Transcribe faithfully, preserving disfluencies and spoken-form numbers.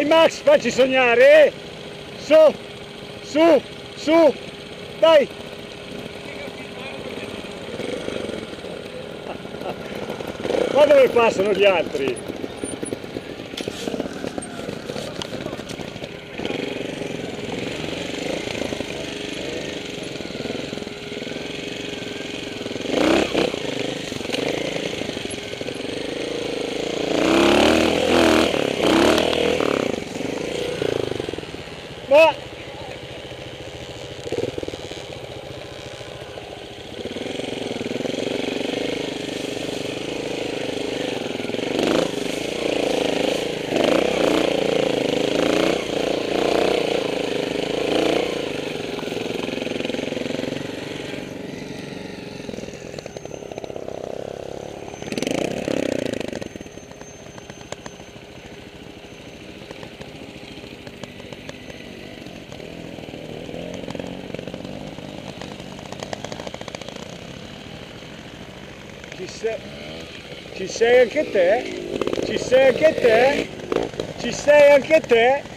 Dai Max, facci sognare! Su, su, su, dai! Ma dove passano gli altri? Ma... Ci sei, ci sei anche te? Ci sei anche te? Ci sei anche te?